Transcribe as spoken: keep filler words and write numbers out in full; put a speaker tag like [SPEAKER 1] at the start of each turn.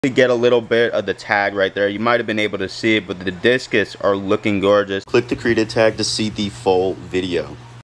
[SPEAKER 1] Get a little bit of the tag right there. You might have been able to see it, but the Discus are looking gorgeous. Click the created tag to see the full video.